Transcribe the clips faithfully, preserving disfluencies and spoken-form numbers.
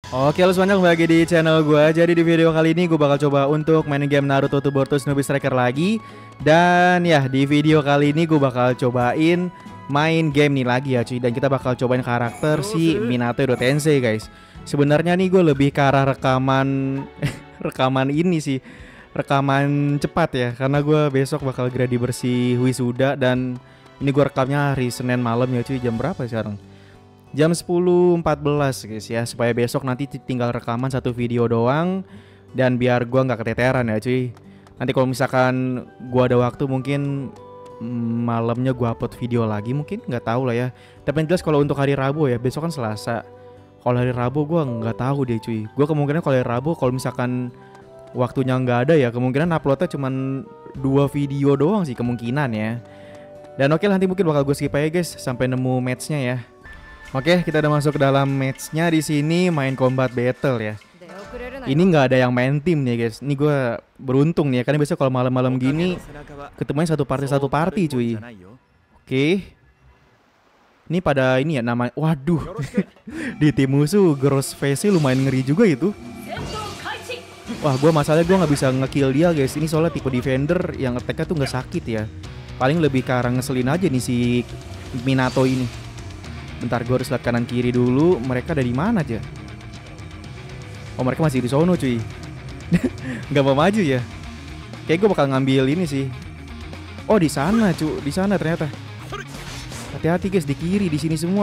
Oke, lu semuanya kembali lagi di channel gue. Jadi di video kali ini gue bakal coba untuk main game Naruto to Boruto Shinobi Striker lagi. Dan ya di video kali ini gue bakal cobain main game nih lagi ya cuy. Dan kita bakal cobain karakter si Minato Edo Tensei guys. Sebenarnya nih gue lebih ke arah rekaman rekaman ini sih, rekaman cepat ya. Karena gue besok bakal gladi bersih wisuda. Dan ini gue rekamnya hari Senin malam ya cuy. Jam berapa sekarang? Jam sepuluh empat belas guys ya, supaya besok nanti tinggal rekaman satu video doang. Dan biar gua nggak keteteran ya cuy. Nanti kalau misalkan gua ada waktu mungkin malamnya gua upload video lagi, mungkin nggak tahu lah ya. Tapi yang jelas kalau untuk hari Rabu ya, besok kan Selasa. Kalau hari Rabu gua nggak tahu deh cuy. Gua kemungkinan kalau hari Rabu kalau misalkan waktunya nggak ada ya, kemungkinan uploadnya cuman dua video doang sih kemungkinan ya. Dan oke lah, nanti mungkin bakal gue skip aja guys sampai nemu matchnya ya. Oke, kita udah masuk ke dalam matchnya. Di sini main combat battle ya. Ini nggak ada yang main tim nih guys. Ini gue beruntung nih ya, karena biasanya kalau malam-malam gini ketemunya satu party satu party cuy. Oke. Ini pada ini ya nama. Waduh. Di tim musuh Gross Face lumayan ngeri juga itu. Wah, gue masalahnya gue nggak bisa ngekill dia guys. Ini soalnya tipe defender yang attack-nya tuh nggak sakit ya. Paling lebih ke arah ngeselin aja nih si Minato ini. Bentar, gue harus lihat kanan kiri dulu. Mereka dari mana aja? Oh, mereka masih di sono cuy. Gak mau maju ya. Kayak gue bakal ngambil ini sih. Oh, di sana cu, di sana ternyata. Hati-hati guys, di kiri, di sini semua.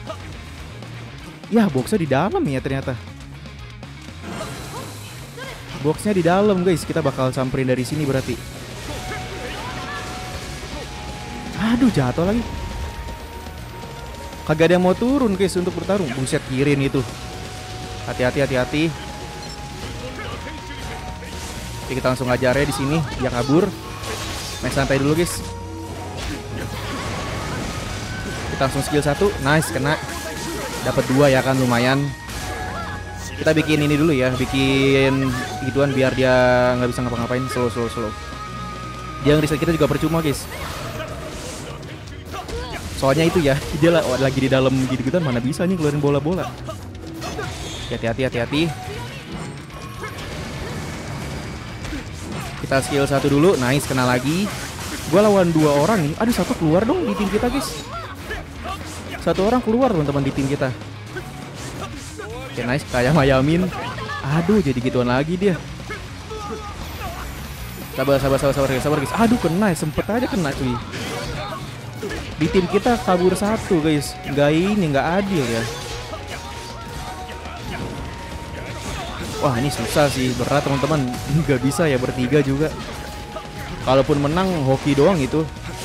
Ya, boxnya di dalam ya ternyata. Boxnya di dalam guys. Kita bakal samperin dari sini berarti. Aduh, jatuh lagi. Kagak ada yang mau turun guys untuk bertarung. Buset, kirin itu. Hati-hati, hati-hati. Oke, kita langsung ajar ya di sini. Dia kabur. Main santai dulu guys. Kita langsung skill satu. Nice, kena. Dapat dua ya kan, lumayan. Kita bikin ini dulu ya. Bikin gituan biar dia nggak bisa ngapa-ngapain. Slow, slow, slow. Dia ngereset kita juga percuma guys. Soalnya itu ya, dia lagi di dalam gitu-gitu, mana bisa nih keluarin bola-bola. Hati-hati, hati-hati. Kita skill satu dulu, nice, kena lagi. Gua lawan dua orang nih. Aduh, satu keluar dong di tim kita guys. Satu orang keluar teman-teman di tim kita. Oke, nice, kayak mayamin. Aduh, jadi gituan lagi dia. Sabar, sabar, sabar, sabar, sabar guys. Aduh, kena, sempet aja kena cuy. Di tim kita kabur satu guys. Nggak ini, nggak adil ya. Wah, ini susah sih, berat teman-teman. Nggak bisa ya bertiga juga. Kalaupun menang hoki doang itu.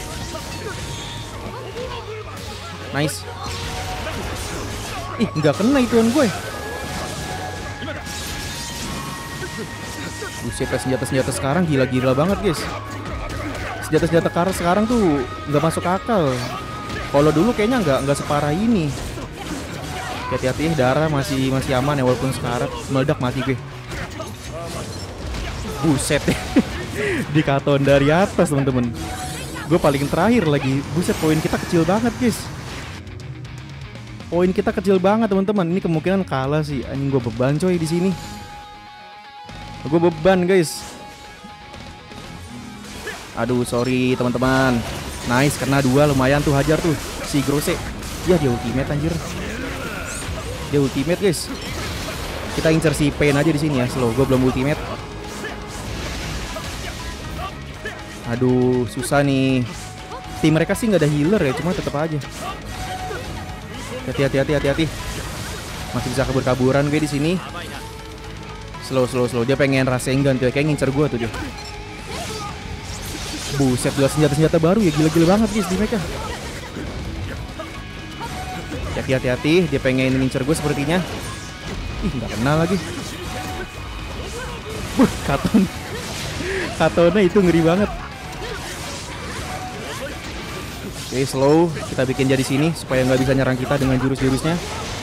Nice. Ih, nggak kena ituan gue. Buset, senjata-senjata sekarang gila-gila banget guys. Senjata-senjata karet sekarang tuh nggak masuk akal. Kalau dulu kayaknya nggak nggak separah ini. Hati-hati, darah masih masih aman ya walaupun sekarat. Meledak mati gue. Buset. Dikaton dari atas teman-teman. Gue paling terakhir lagi. Buset, poin kita kecil banget guys. Poin kita kecil banget teman-teman. Ini kemungkinan kalah sih. Anjing, gue beban coy di sini. Gue beban guys. Aduh, sorry teman-teman. Nice, kena dua, lumayan tuh, hajar tuh si Grosse. Ya, dia ultimate anjir. Dia ultimate guys. Kita incer si Pain aja di sini ya, slow. Gue belum ultimate. Aduh, susah nih. Tim mereka sih nggak ada healer ya, cuma tetap aja. Hati-hati, hati-hati, hati-hati. Masih bisa kabur-kaburan gue di sini. Slow, slow, slow. Dia pengen Rasengan tuh, kayak ngincer gue tuh dia. Buset, dua senjata-senjata baru ya, gila-gila banget guys di mereka. Hati-hati, dia pengen ngincer gue sepertinya. Ih, nggak kena lagi. Buh, Katon. Katonnya itu ngeri banget. Oke, slow. Kita bikin jadi sini supaya nggak bisa nyerang kita dengan jurus-jurusnya.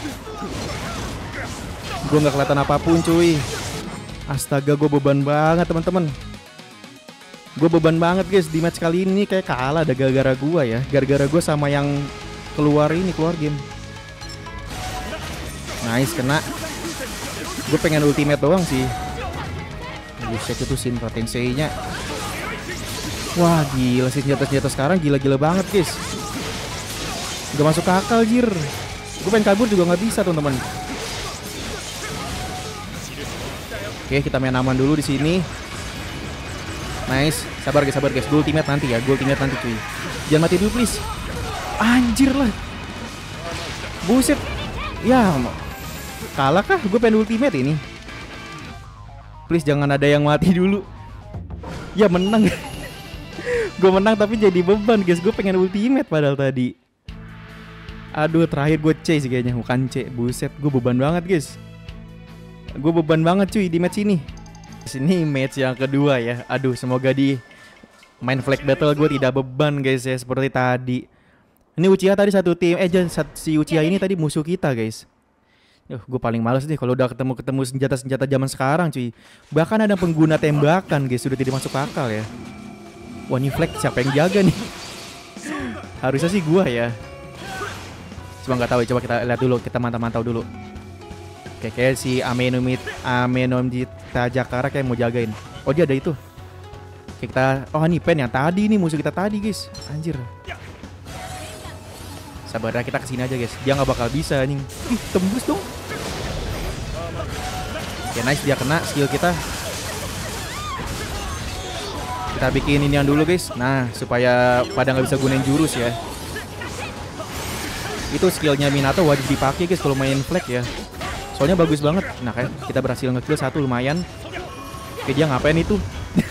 Gue nggak kelihatan apapun cuy. Astaga, gue beban banget teman-teman. Gue beban banget guys di match kali ini. Kayak kalah ada gara-gara gue ya. Gara-gara gue sama yang keluar ini, keluar game. Nice, kena. Gue pengen ultimate doang sih. Buset itu Shinra Tensei-nya. Wah gila sih, senjata-senjata sekarang gila-gila banget guys. Gak masuk akal jir. Gue pengen kabur juga gak bisa teman-teman. Oke kita main aman dulu di sini. Nice, sabar guys, sabar guys. Gue ultimate nanti ya, gue ultimate nanti cuy. Jangan mati dulu please. Anjir lah. Buset. Ya kalah kah? Gue pengen ultimate ini. Please jangan ada yang mati dulu. Ya menang. Gue menang tapi jadi beban guys. Gue pengen ultimate padahal tadi. Aduh terakhir gue C sih kayaknya. Bukan C. Buset gue beban banget guys. Gue beban banget cuy di match ini. Sini match yang kedua ya. Aduh semoga di main flag battle gue tidak beban guys ya. Seperti tadi. Ini Uchiha tadi satu tim. Eh si Uchiha ini tadi musuh kita guys. Yuh, gue paling males nih kalau udah ketemu-ketemu senjata-senjata zaman sekarang cuy. Bahkan ada pengguna tembakan guys. Sudah tidak masuk akal ya. Wah ini flag siapa yang jaga nih? Harusnya sih gue ya. Cuma nggak tahu. Coba kita lihat dulu. Kita mantau-mantau dulu. Kayak, kayak si Amenomit Amenomita Jakara kayak mau jagain. Oh dia ada itu. Kayak kita. Oh ini Pen yang tadi nih musuh kita tadi guys. Anjir. Sabar ya kita kesini aja guys. Dia nggak bakal bisa nih. Ih tembus dong. Oke nice dia kena skill kita. Kita bikin ini yang dulu guys. Nah supaya pada nggak bisa gunain jurus ya. Itu skillnya Minato wajib dipakai guys kalau main flag ya. Soalnya bagus banget. Nah kayak kita berhasil nge-kill satu lumayan. Oke dia ngapain itu?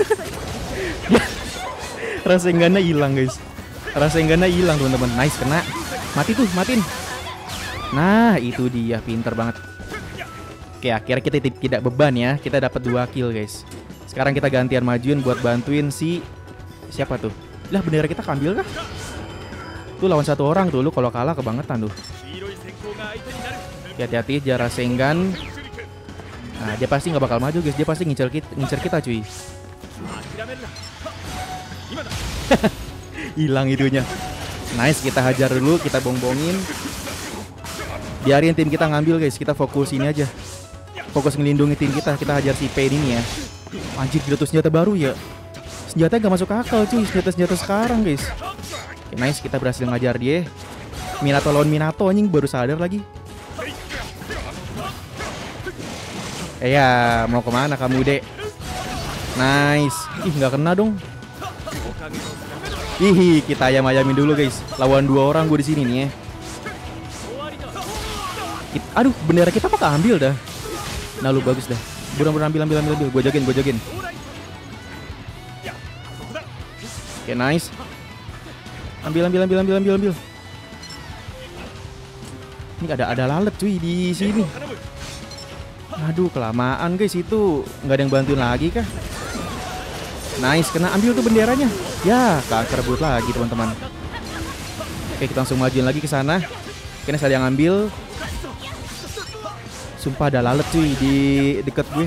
Rasengannya hilang guys. Rasengannya hilang teman-teman. Nice kena. Mati tuh, matiin. Nah itu dia pinter banget. Oke akhirnya kita tidak beban ya. Kita dapat dua kill guys. Sekarang kita gantian majuin buat bantuin si siapa tuh? Lah bendera kita kambil kah? Tuh lawan satu orang tuh. Lu kalau kalah kebangetan tuh. Hati-hati jarak Rasengan. Nah dia pasti nggak bakal maju guys. Dia pasti ngincer kita, ngincer kita cuy. Hilang itunya. Nice kita hajar dulu. Kita bongbongin. Biarin tim kita ngambil guys. Kita fokus ini aja. Fokus ngelindungi tim kita. Kita hajar si Pain ini ya. Anjir gila tuh senjata baru ya. Senjata gak masuk akal cuy. Senjata-senjata sekarang guys. Oke, nice kita berhasil ngajar dia. Minato lawan Minato anjing baru sadar lagi. Eh ya, mau kemana kamu dek? Nice. Ih nggak kena dong. Ih kita ayam-ayamin dulu guys. Lawan dua orang gue di sini nih ya. Kita, aduh bendera kita mah keambil dah. Nah lu bagus dah. Buruan-buruan ambil ambil ambil ambil. Gue jagain gue jagain. Oke nice. Ambil ambil ambil ambil ambil ambil. Ini ada ada lalat cuy di sini. Aduh kelamaan guys itu. Nggak ada yang bantuin lagi kah? Nice kena ambil tuh benderanya. Ya kanker rebut lagi teman-teman. Oke kita langsung majuin lagi ke sana. Kayaknya saya yang ngambil. Sumpah ada lalat cuy di deket gue.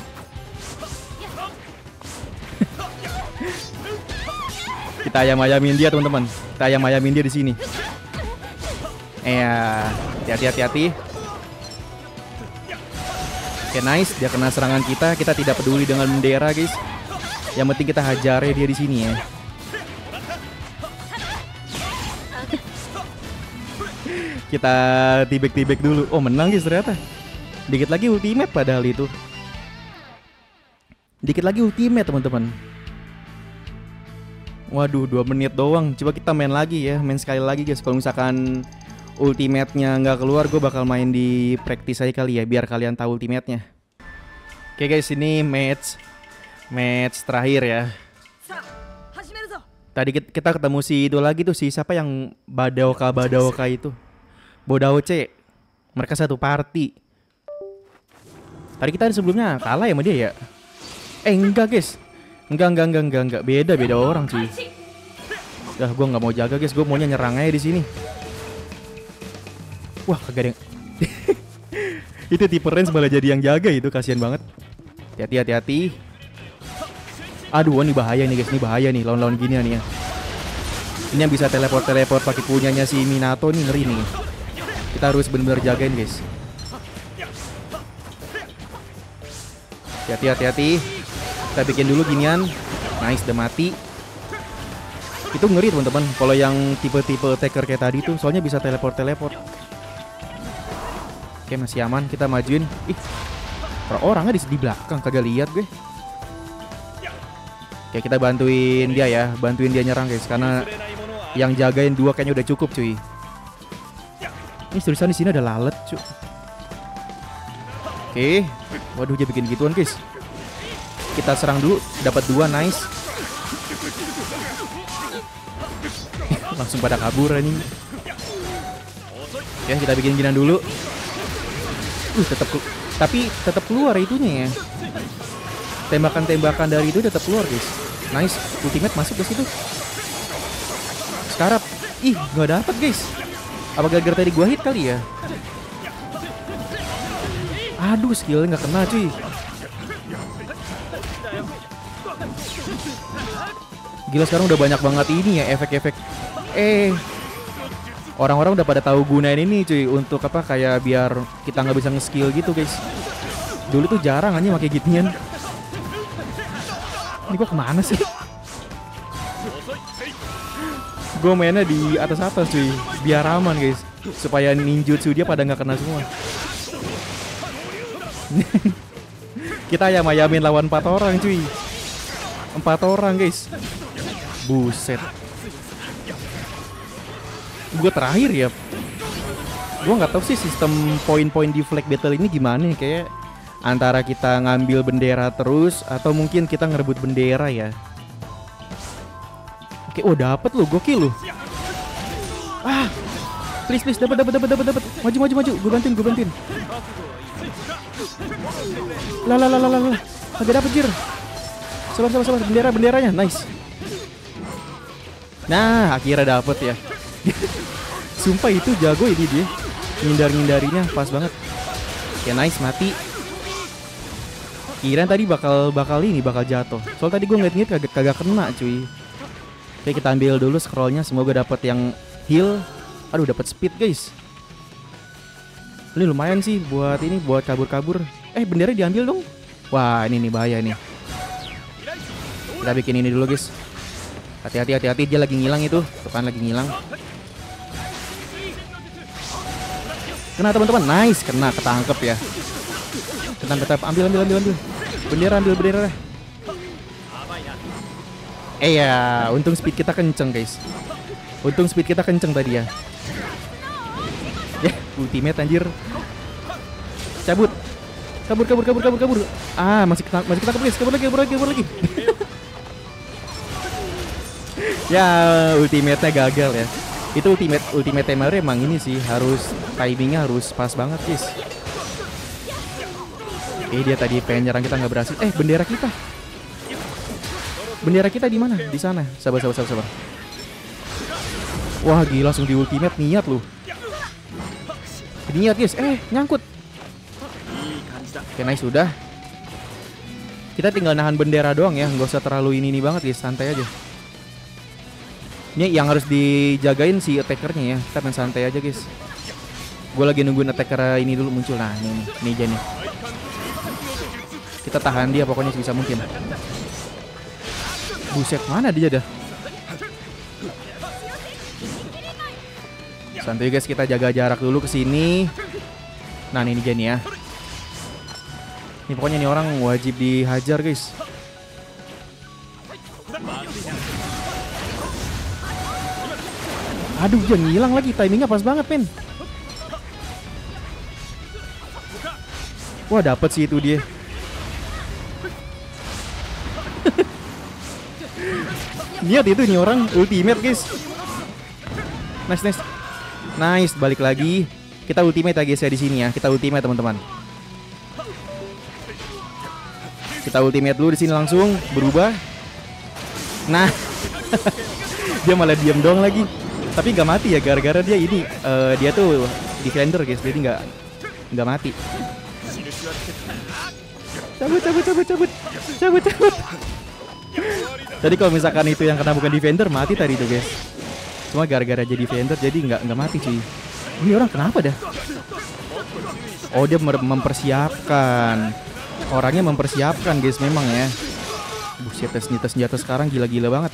Kita ayam-ayamin dia teman-teman. Kita ayam-ayamin dia di sini. Eh hati-hati hati-hati. Oke nice, dia kena serangan kita. Kita tidak peduli dengan bendera guys. Yang penting kita hajar dia di sini ya. Kita tibek-tibek dulu. Oh menang guys ternyata. Dikit lagi ultimate padahal itu. Dikit lagi ultimate teman-teman. Waduh dua menit doang. Coba kita main lagi ya. Main sekali lagi guys. Kalau misalkan ultimate-nya nggak keluar, gue bakal main di practice aja kali ya, biar kalian tahu ultimate-nya. Oke guys, ini match match terakhir ya. Tadi kita ketemu si itu lagi tuh, si siapa yang Badaoka Badaoka itu, Bodaoce. Mereka satu party. Tadi kita sebelumnya kalah ya sama dia ya? Eh enggak guys, enggak enggak enggak enggak enggak beda beda orang cuy. Dah gue nggak mau jaga guys, gue maunya nyerang aja di sini. Wah kagak ada yang itu tipe range malah jadi yang jaga itu, kasihan banget. Hati-hati hati-hati. Aduh ini bahaya nih guys, ini bahaya nih lawan-lawan gini nih ya. Ini yang bisa teleport-teleport pakai punyanya si Minato nih, ngeri nih. Kita harus benar-benar jagain guys. Hati-hati, hati-hati. Kita bikin dulu ginian. Nice, udah mati. Itu ngeri teman-teman. Kalau yang tipe-tipe attacker kayak tadi tuh, soalnya bisa teleport-teleport. Oke, masih aman. Kita majuin. Ih, orang-orangnya di, di belakang. Kagak lihat gue. Oke, kita bantuin dia ya. Bantuin dia nyerang guys. Karena yang jagain dua kayaknya udah cukup cuy. Ini tulisan di sini ada lalat cuy. Oke. Waduh, dia bikin gituan guys. Kita serang dulu. Dapat dua, nice. Langsung pada kabur ini. Oke, kita bikin ginian dulu. Uh, tetap tapi tetap keluar itunya ya. Tembakan-tembakan dari itu tetap keluar guys. Nice, ultimate masuk ke situ. Sekarang, ih nggak dapet guys. Apa gara-gara tadi gua hit kali ya? Aduh, skillnya nggak kena cuy. Gila, sekarang udah banyak banget ini ya efek-efek. Eh, orang-orang udah pada tahu gunain ini cuy untuk apa, kayak biar kita nggak bisa nge-skill gitu guys. Dulu tuh jarang aja pakai gituan. Ini gua kemana sih? Gue mainnya di atas-atas cuy, biar aman guys, supaya ninjutsu dia pada nggak kena semua. Kita ayam-ayamin lawan empat orang cuy. Empat orang guys. Buset. Gue terakhir ya. Gue nggak tahu sih sistem poin-poin di flag battle ini gimana. Kayak antara kita ngambil bendera terus atau mungkin kita ngerebut bendera ya. Oke, oh dapet lu, gokil lu. Ah, please please dapat dapat dapat dapat dapat. Maju maju maju, gue bantuin gue bantuin. Lah lah lah lah lah, agak dapet jir. Sabar sabar sabar, bendera benderanya, nice. Nah, akhirnya dapet ya. Sumpah itu jago ini dia, ngindar ngindarinya pas banget. Oke, nice, mati. Kirain tadi bakal bakal ini bakal jatuh. Soal tadi gue ngeliat-ngeliat kagak kagak kena cuy. Oke, kita ambil dulu scrollnya, semoga dapat yang heal. Aduh, dapat speed guys. Ini lumayan sih buat ini, buat kabur-kabur. Eh, bendera diambil dong. Wah, ini nih bahaya nih. Kita bikin ini dulu guys. Hati-hati, hati-hati, dia lagi ngilang itu. Tuh kan lagi ngilang. Kena teman-teman, nice, kena, ketangkep ya. Tenang, tetap ambil, ambil, ambil, ambil. Bendera, ambil bendera. Eh ya, untung speed kita kenceng guys. Untung speed kita kenceng tadi ya. Ya, ultimate anjir. Cabut. Kabur, kabur, kabur, kabur, kabur. Ah, masih ketangkep, masih ketangkep guys. Kabur lagi, kabur lagi, kabur lagi. Ya, ultimate-nya gagal ya. Itu ultimate ultimate timer emang ini sih, harus timingnya harus pas banget guys. Eh, dia tadi pengen nyerang kita nggak berhasil. Eh, bendera kita. Bendera kita di mana? Di sana. Sabar, sabar, sabar, sabar. Wah, gila, langsung di ultimate, niat lu. Niat guys. Eh, nyangkut. Oke, nice, sudah. Kita tinggal nahan bendera doang ya, nggak usah terlalu ini ini banget guys, santai aja. Ini yang harus dijagain si attackernya ya. Kita main santai aja guys. Gue lagi nungguin attacker ini dulu muncul. Nah, ini nih, ini aja nih. Kita tahan dia pokoknya sebisa mungkin. Buset, mana dia dah? Santai guys, kita jaga jarak dulu ke sini. Nah, ini dia nih ya. Ini pokoknya nih orang wajib dihajar guys. Aduh, dia ngilang lagi, timingnya pas banget men. Wah, dapet sih itu dia. Niat itu nih orang, ultimate guys. Nice, nice. Nice, balik lagi. Kita ultimate ya guys ya di sini ya. Kita ultimate teman-teman. Kita ultimate dulu di sini langsung berubah. Nah. Dia malah diam doang lagi. Tapi nggak mati ya, gara-gara dia ini uh, dia tuh defender guys, jadi nggak nggak mati. Cabut, cabut, cabut, cabut, cabut, cabut. Jadi kalau misalkan itu yang kena bukan defender, mati tadi tuh guys. Cuma gara-gara jadi defender jadi nggak nggak mati cuy. Ini orang kenapa dah? Oh, dia mempersiapkan. Orangnya mempersiapkan guys memang ya. Buset, senjata-senjata sekarang gila-gila banget.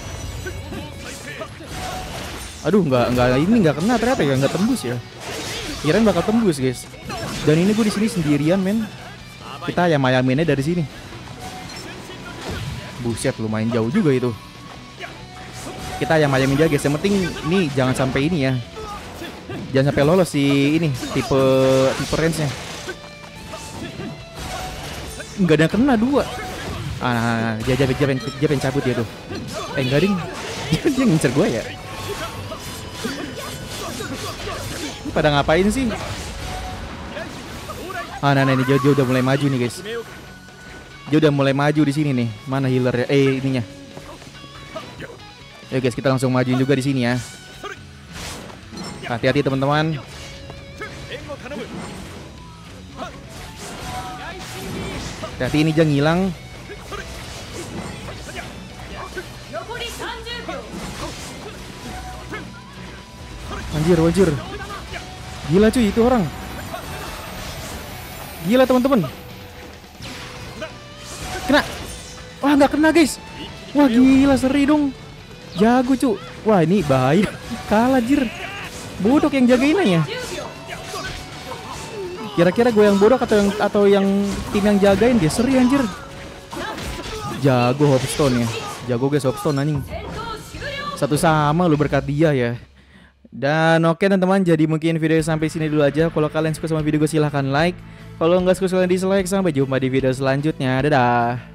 Aduh, nggak nggak ini nggak kena ternyata ya, nggak tembus ya. Kirain bakal tembus guys. Dan ini gue di sini sendirian men. Kita ayam-ayaminnya dari sini. Buset, lumayan jauh juga itu. Kita ayam-ayamin aja guys. Yang penting ini jangan sampai ini ya. Jangan sampai lolos si ini tipe tipe range-nya. Enggak ada yang kena dua. Ah, dia dia dia, dia pengen cabut dia tuh. Eh enggak ding. Dia ngincer gue ya. Ini pada ngapain sih? Ah, nah, nah ini dia, dia udah mulai maju nih guys. Dia udah mulai maju di sini nih. Mana healer ya? Eh ininya. Ayo guys, kita langsung majuin juga di sini ya. Hati-hati teman-teman. Hati-hati ini jangan hilang. Anjir, anjir. Gila cuy itu orang. Gila teman-teman. Kena. Wah, nggak kena guys. Wah, gila seri dong. Jago cu. Wah, ini bahaya. Kalah anjir. Bodoh yang jagain ya. Kira-kira gue yang bodoh atau yang atau yang tim yang jagain dia seri anjir. Jago Hopstone ya. Jago guys Hopstone anjing. Satu sama lu berkat dia ya. Dan oke teman-teman, jadi mungkin video sampai sini dulu aja. Kalau kalian suka sama video gue silahkan like. Kalau nggak suka silahkan dislike. Sampai jumpa di video selanjutnya. Dadah.